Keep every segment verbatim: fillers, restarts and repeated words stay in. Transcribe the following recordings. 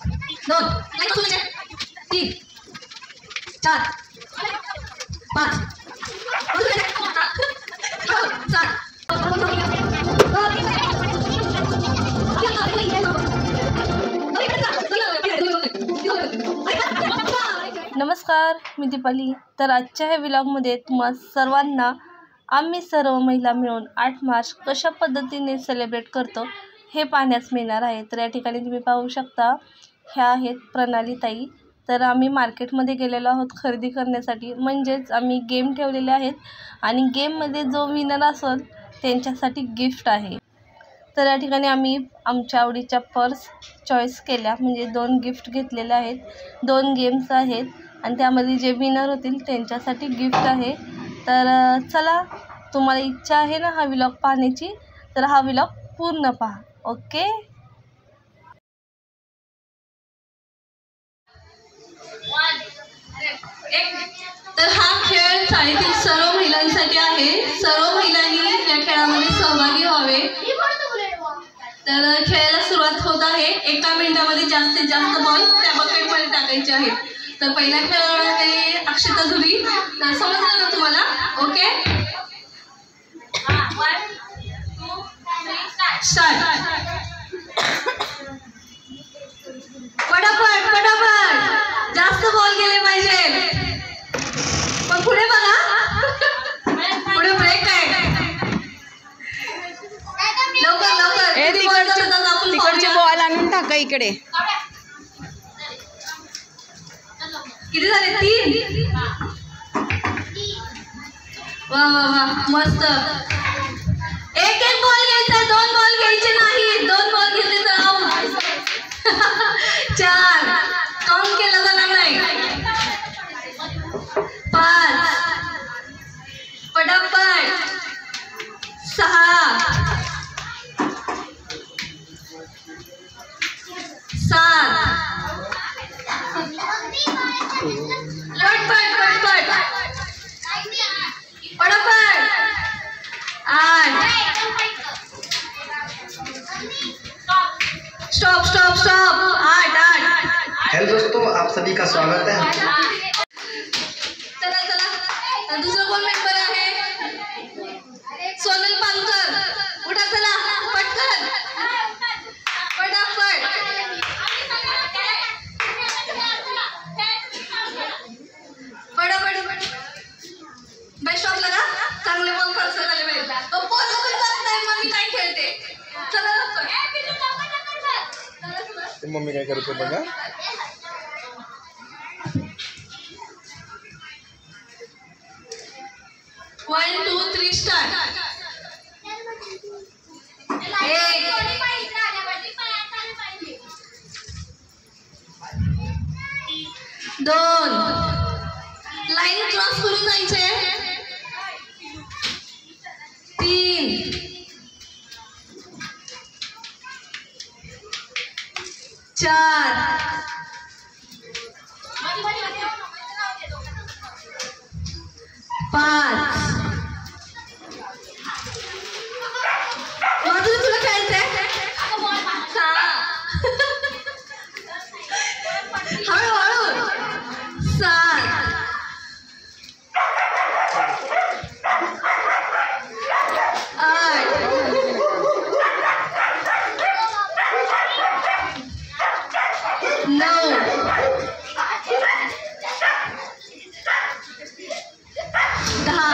दोन तीन चार पाच सात नमस्कार, मी दीपाली. तर आजच्या ह्या व्लॉगमध्ये तुम्हा सर्वांना आम्ही सर्व महिला मिळून आठ मार्च कशा पद्धतीने सेलिब्रेट करतो हे पाहण्यास मिळणार आहे. तर या ठिकाणी तुम्ही पाहू शकता, ह्या आहेत प्रणाली ताई. तर आम्ही मार्केटमध्ये गेलेलो आहोत खरेदी करण्यासाठी, म्हणजेच आम्ही गेम ठेवलेले आहेत आणि गेममध्ये जो विनर असेल त्यांच्यासाठी गिफ्ट आहे. तर या ठिकाणी आम्ही आमच्या आवडीच्या पर्स चॉईस केल्या, म्हणजे दोन गिफ्ट घेतलेले आहेत. दोन गेम्स आहेत आणि त्यामध्ये जे विनर होतील त्यांच्यासाठी गिफ्ट आहे. तर चला, तुम्हाला इच्छा आहे ना हा व्लॉग पाहण्याची, तर हा व्लॉग पूर्ण पहा. ओके. तर हा खेळ शाळेतील सर्व महिलांसाठी आहे. सर्व महिलांनी या खेळामध्ये सहभागी व्हावे. तर खेळाला सुरुवात होत आहे. एका मिनिटामध्ये जास्तीत जास्त बॉल त्या बकेटमध्ये टाकायचे आहेत. तर पहिला खेळ आहे अक्षता धुरी. तर समजलं ना तुम्हाला? Okay, start. पटापट पटापट जास्त बॉल गेले पाहिजे. पण पुढे बघा, पुढे ब्रेक आहे. लवकर लवकर तिकडचे बॉल आणून टाका इकडे. किती झाले? तीन. वा वा वा, मस्त. एक एक बॉल घ्यायचा, दोन बॉल घ्यायचे नाही. दोन बॉल घेतले तर आउट. चार, काउंट केलं जाणार नाही. पाच, पटापट. सहा, सात, पटपट पटपट पटापट. आठ. Stop stop stop. आठ आठ. हेलो दोस्तों, आप सभी का स्वागत है. चला चला, दूसरा कोण मेंबर आहे? सोनल पालकर. उठा, चला पटकन पटापट. पटापट बाय. स्टॉप लगा. चांगले बॉल पर्स झाले पाहिजे. तो बॉल लवकर जात नाही, मम्मी काय खेळते. चला लवकर. मम्मी काय करते बघा. One two three start. एक, दोन. लाईन क्रॉस करून जायचे. तीन, चार, पाच. माझं तुला खेळायचंय. सहा. हळूहळू. सात, आठ, नऊ, दहा.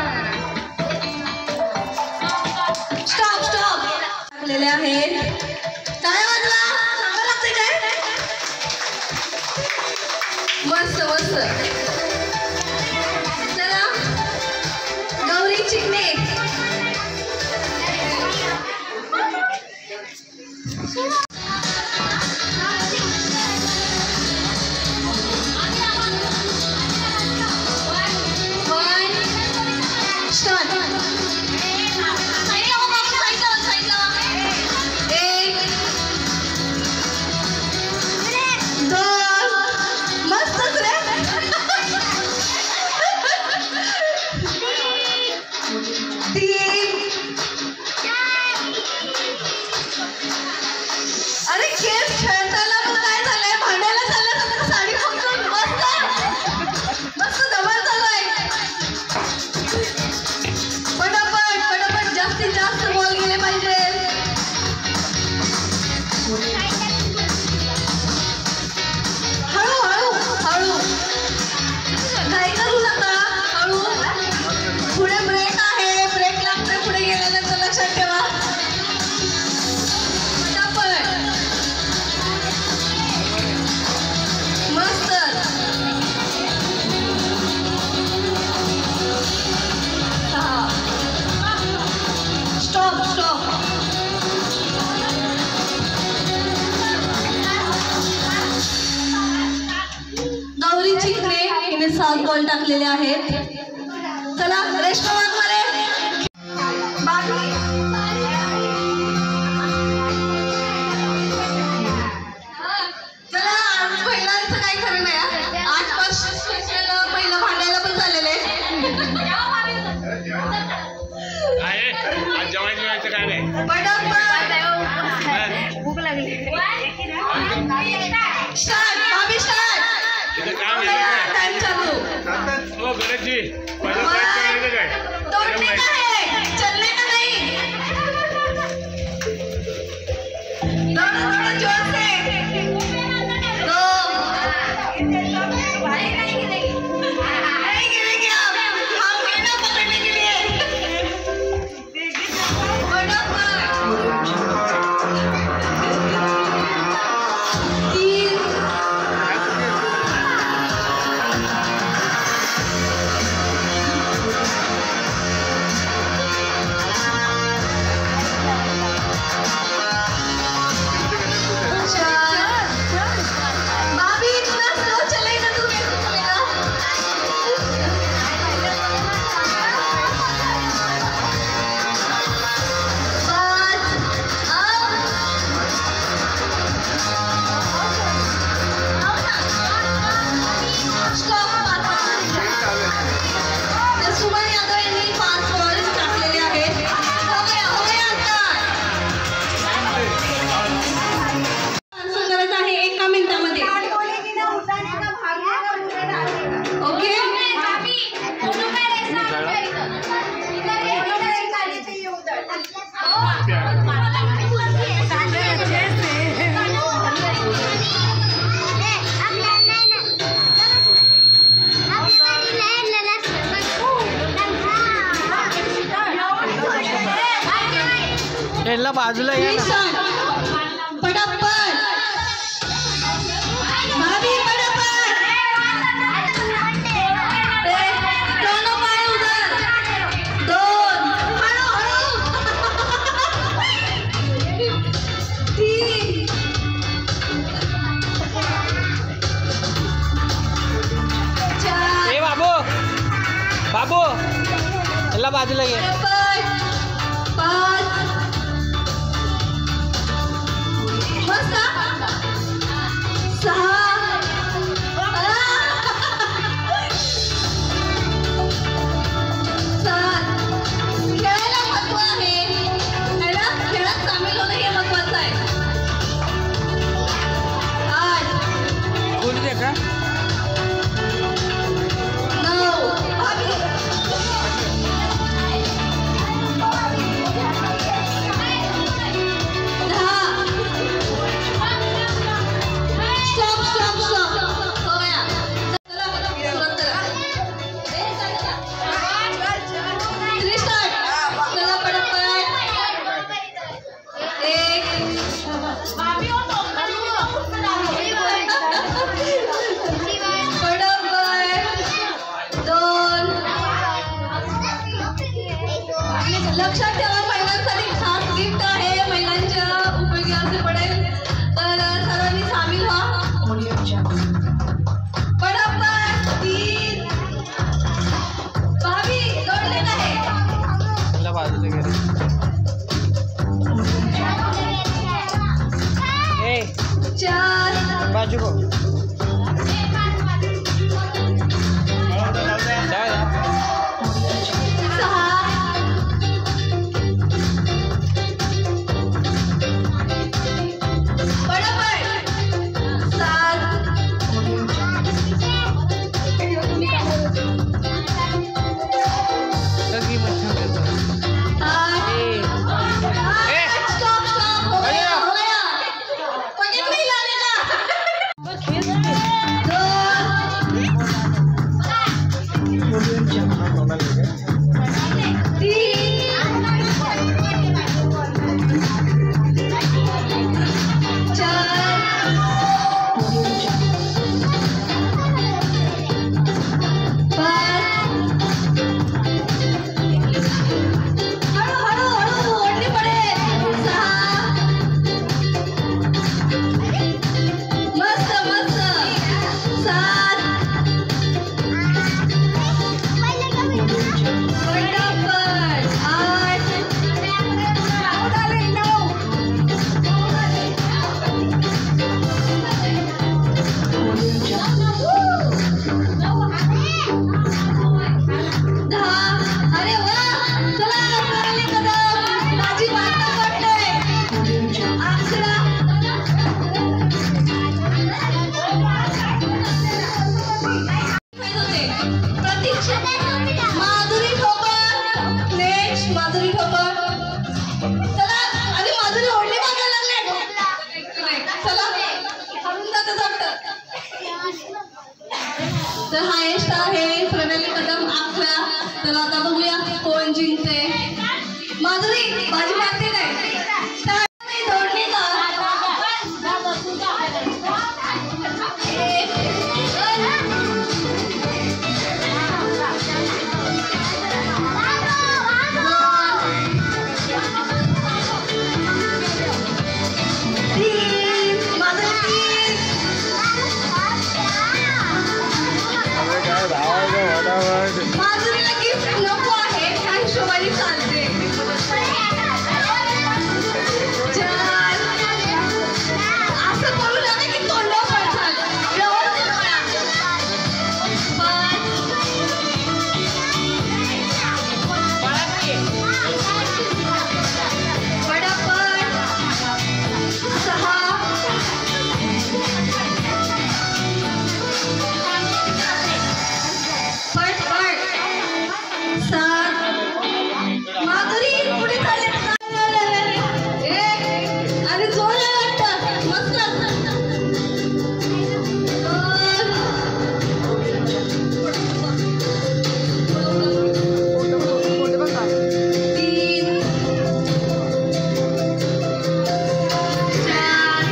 स्टॉप स्टॉप टाकलेले आहेत. टाळ्या वाजवा. चांगलं लागतंय काय? मस्त मस्त. चला, गौरी चिकणे. एक, दोन. मस्तच रे. सात बॉल टाकलेले आहेत. चला रेश्मा वाघमारे. बाकी चला आज महिलांचं काही खरं नाही हा. आजपासून स्पेशल पहिलं भांडायला पण झालेलं आहे. भूक लागली. स्टार्ट भाभी स्टार्ट. टाइम चालू. दौड़ने का है, चलने का नहीं. दौड़ो दौड़ो जोर से. दो नहीं गिरेंगे आप. हम गए ना पकड़ने के लिए. तीन याला बाजूला या ना. पटापट भाभी पटापट. दोनों पाय उधर. दोन हळू हळू. तीन चार. ए बाबू बाबू याला बाजूला घे. पाच मस्त. सहा सात. खेळायला महत्व आहे. खेळात सामील होणं हे महत्वाचं आहे. आठ कोणी दे का नऊ. लक्षात ठेवा महिलांसाठी खास गिफ्ट आहे. महिलांच्या उपयोगी असे पडेल तर सर्वांनी सामील व्हा. पटापट. तीन भाभी दौड़लेलं आहे. याला बाजूला घे. ए चार बाजू को तर हायेस्ट आहे प्रणाली कदम अकरा. तर आता बघूया कोण जिंकते. माधुरी बाजी मारते काय दौडणे का माधुरीला गिफ्ट नको आहे त्या हिशोबाने चालते. चार असं करू नका की तोंडावर पडतात. व्यवस्थित करा. पाच पटापट सहा पट पट सात. माधुरी पुढे चालले एक आणि जोर वाटतं मस्त. तीन चार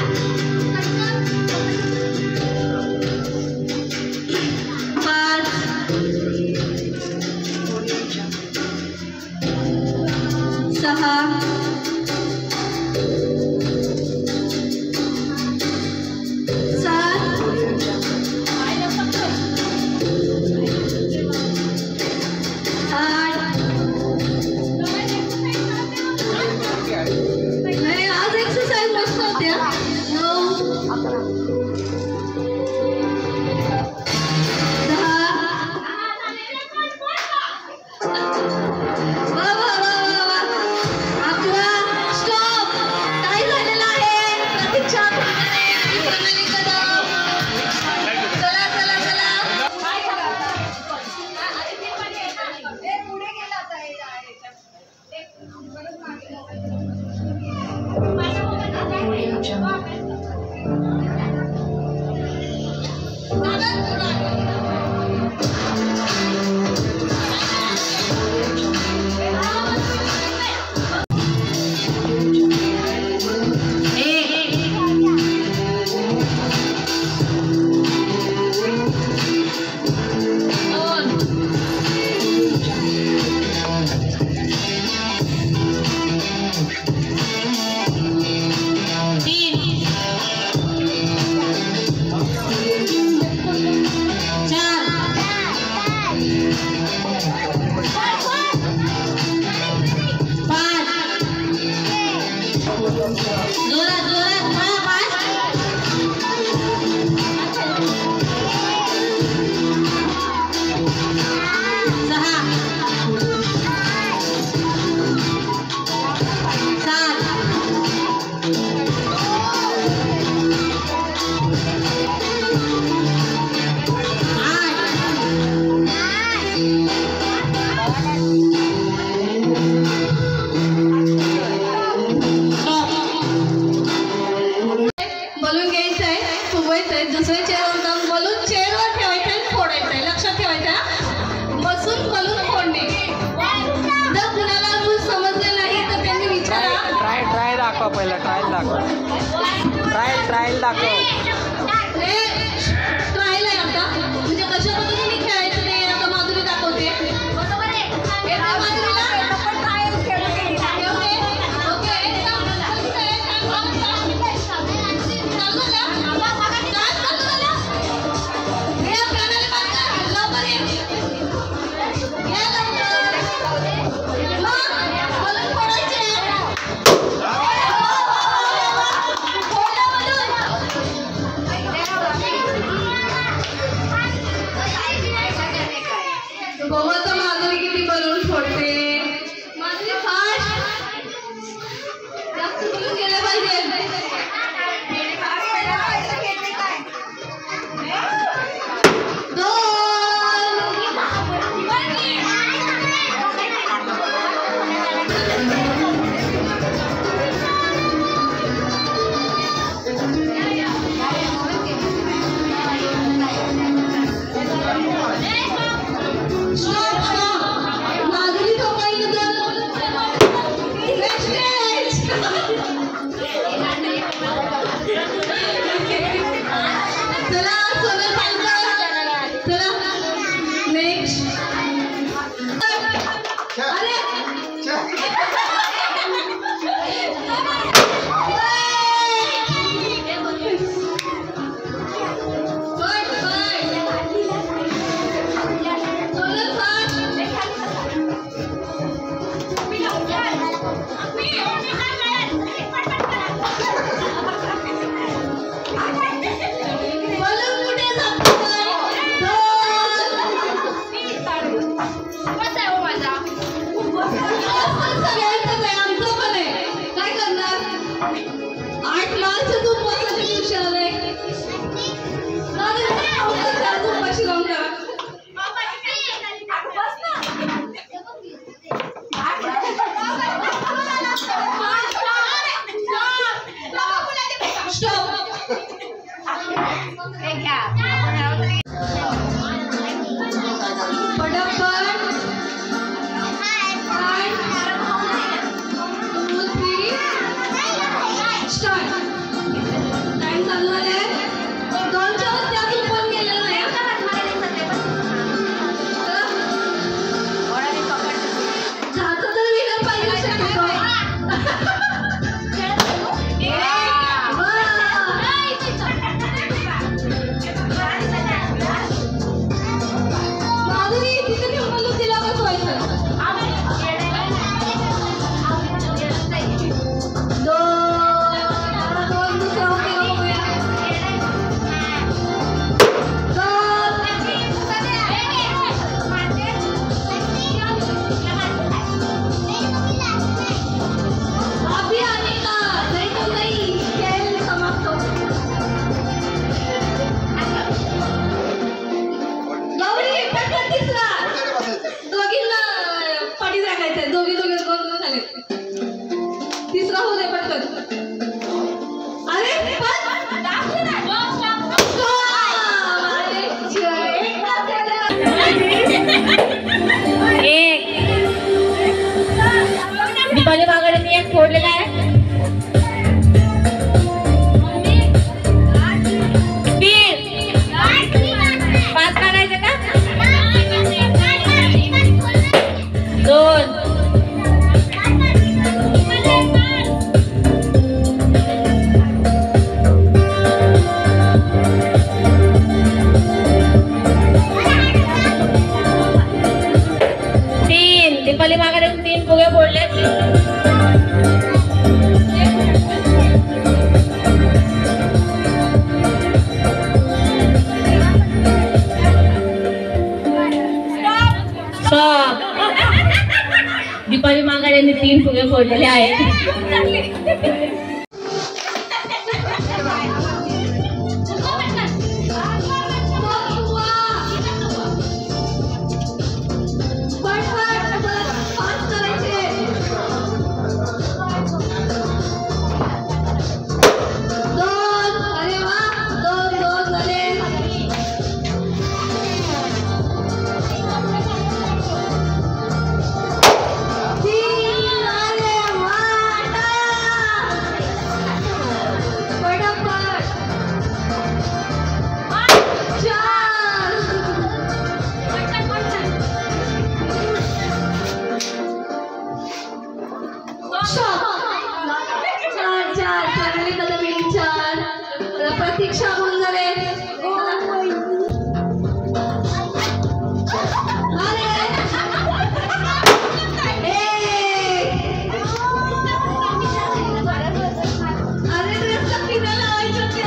पाच सहा सात आठ. नाही आज एक्सरसाइज मस्त होत्या. नऊ दहा. वा वा वा वा वा. अकरा. स्टॉप. काय झालेलं आहे. प्रतीक्षा कुलकर्णी, प्रणाली कदम. चला चला चला. जोरात जोरात म्हणा. पाच सहा सात बलून घ्यायचं आहे, फुगवायचं आहे. दुसऱ्या चेअरवर जाऊन बलून चेअरवर ठेवायचं आहे, फोडायचं आहे. लक्षात ठेवायचं आहे. बसून बलून फोडणे. जर कुणाला रूल समजले नाही तर त्यांनी विचारा. ट्राय ट्राय दाखवा पहिला. ट्रायल दाखवा. ट्रायल ट्रायल दाखव. ट्रायल आहे आता. म्हणजे कशा पद्धतीने खेळायचं ते आता माधुरी दाखवते. बरोबर आहे. येते माधुरीला. Okay okay. एकदम मस्त आहे. चालू झालं. डान्स चालू झाला. हे प्रणाली पाटकर लवकर ये. ये लवकर. मग बलून फोडायचे. फोडला बलून. बघू आता माधुरी किती बलून फोडते. तिसरा होऊ दे पटकन. अरे एक दीपाली बागडेंनी एक फोडलेला आहे. तीन पाच काढायचे का? दोन दीपाली मागडे तीन फुगे फोडले. दीपाली मागड्यांनी तीन फुगे फोडलेले आहेत. प्रतीक्षा होऊन झाले. अरे ड्रेस फिरायला लावायचं.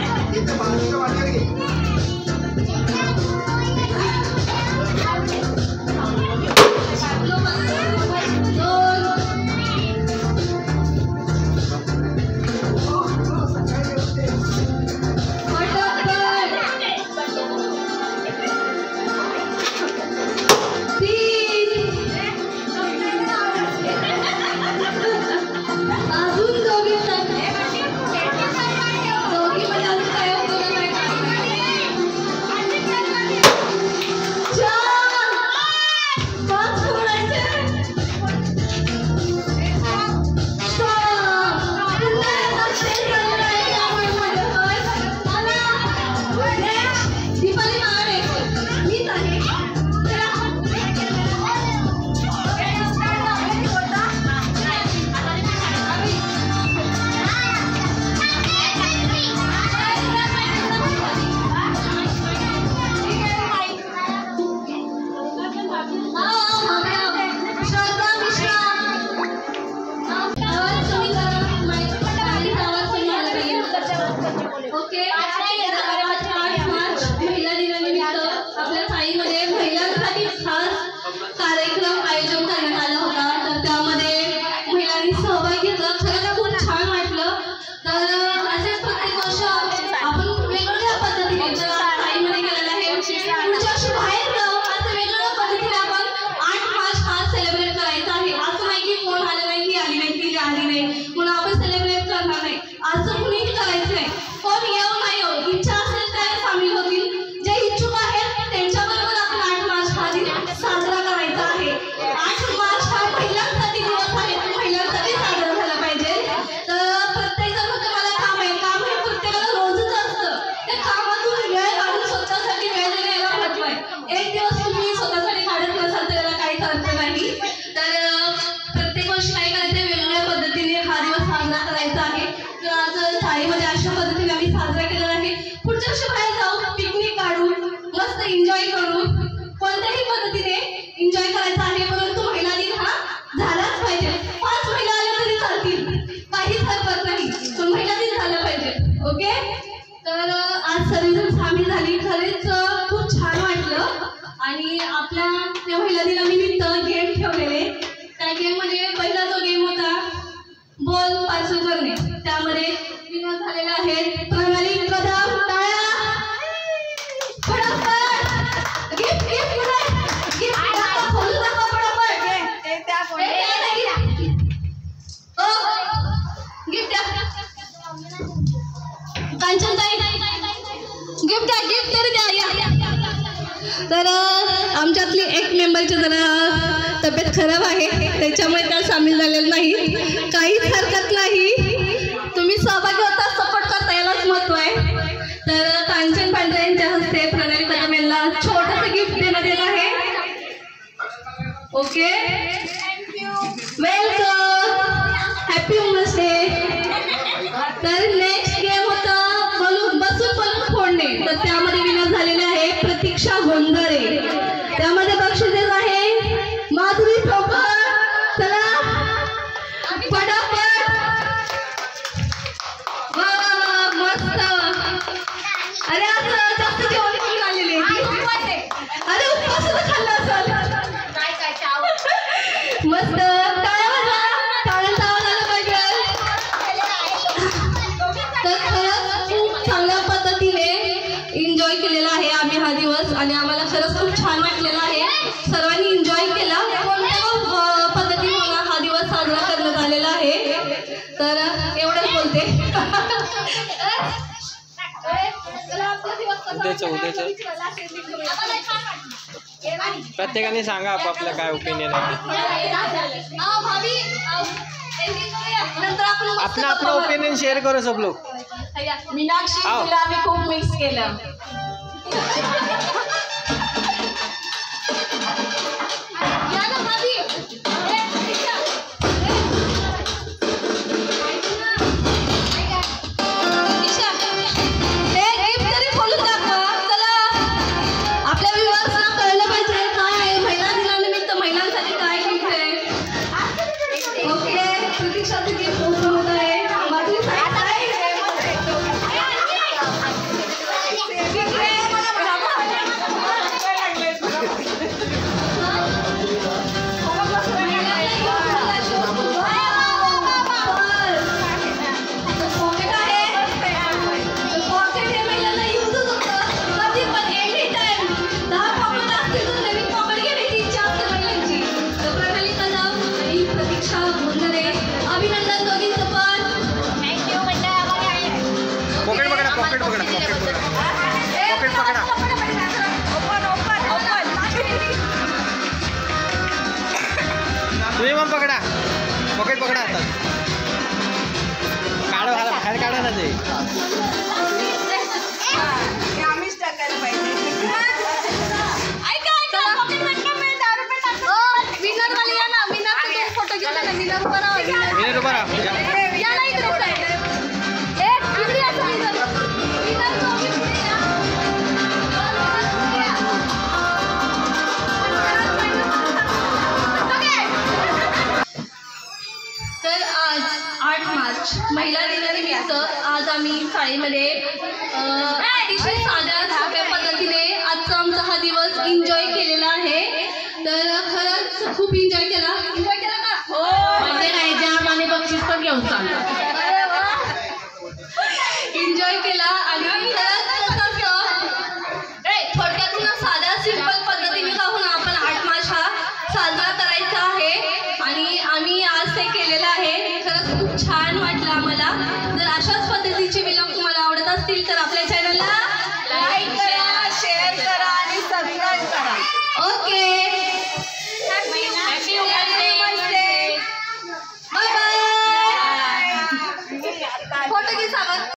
कार्यक्रम आयोजन करण्यात आला होता. तर त्यामध्ये महिलांनी सहभाग घेतला. खरंच खूप छान वाटलं. तर असेच प्रत्येक वर्ष आपण वेगवेगळ्या पद्धतीने शाळेमध्ये केलेलं आहे. पुढच्या वर्षी बाहेर जाऊ असं वेगवेगळ्या पद्धतीने आपण आठ मार्च हा सेलिब्रेट करायचा आहे. असं नाही की कोण आलं नाही, ती आली नाही, ती आली नाही, म्हणून आपण सेलिब्रेट करणार नाही असं कुणीही करायचं नाही. कोण येऊ नाही येऊ आज सर्वजण सामील झाली. खरेच खूप छान वाटलं. आणि आपल्या त्या महिला दिनानिमित्त गेम ठेवलेले. त्या गेममध्ये पहिला जो गेम होता बॉल पार्सल करणे. त्यामध्ये विनर झालेले आहेत प्रणाली कदम. टाळ्या. फटाफट गिफ्ट गिफ्ट गिफ्ट दाखवा, खोलून दाखवा फटाफट. ते त्या कोणी ओ गिफ्ट द्या. कांचनताई गिफ्ट द्या, गिफ्ट तरी द्या. या तर आमच्यातली एक मेंबरची जरा तब्येत खराब आहे, त्याच्यामुळे त्या सामील झालेल्या नाही. काहीच हरकत नाही. तुम्ही सहभागी होता, सपोर्ट करता, यालाच महत्व आहे. तर कांचन पांढरे यांच्या हस्ते प्रणाली कदम यांना छोटंसं गिफ्ट देण्यात येत आहे. Okay, welcome, happy women's day. तर नेक्स्ट गेम होता बलून बसून बलून फोडणे. तर त्यामध्ये विनर झालेले आहे प्रतीक्षा गोंधळे. त्यामध्ये बक्षीस आहे माधुरी ठोकर. चला फटाफट. वा मस्त. अरे आज जास्त जेवण करून आलेले. अरे उपवास खाल्ला असेल. मस्त. टाळ्या वाजवा, टाळ्यांचा आवाज आला पाहिजे. तर खरंच खूप चांगल्या पद्धतीने एन्जॉय केलेला आहे आम्ही हा दिवस. आणि आम्हाला खरंच खूप छान वाटलेला आहे. सर्वांनी एन्जॉय केला. कोणत्या पद्धतीने मला हा दिवस साजरा करण्यात आलेला आहे. तर एवढंच बोलते. उद्याचं उद्याचं प्रत्येकाने सांगा आपापलं काय ओपिनियन आहे. नंतर आपण अपना अपना ओपिनियन शेअर करो सब लोग. मीनाक्षी तुला आम्ही खूप मिक्स केलं. पॉकेट पकडा पॉकेट पकडा पॉकेट पकडा तुम्ही मग पकडा पॉकेट पकडा आता. काढा बाहेर बाहेर काढा ना ते. आम्हीच टाकायला पाहिजे. विनर वाली या ना. विनर फोटो घेऊन ना. विनर उभा राहा. विनर उभा राहा. या ना इकडे. तर आज आठ मार्च महिला दिनानिमित्त आज आम्ही शाळेमध्ये अतिशय साध्या सोप्या पद्धतीने आजचा आमचा हा दिवस एन्जॉय केलेला आहे. तर खरंच खूप एन्जॉय केला. एन्जॉय केला का? हो. म्हणजे काय जाम आणि बक्षीस पण घेऊन चाललो. एन्जॉय केला. आणि थोडक्यात पुन्हा साध्या सिंपल पद्धतीने राहून आपण आठ मार्च हा साजरा करायचा आहे. आणि आम्ही आज ते केलेलं आहे. खरंच खूप छान वाटलं आम्हाला. जर अशाच पद्धतीचे व्लॉग तुम्हाला आवडत असतील तर आपल्या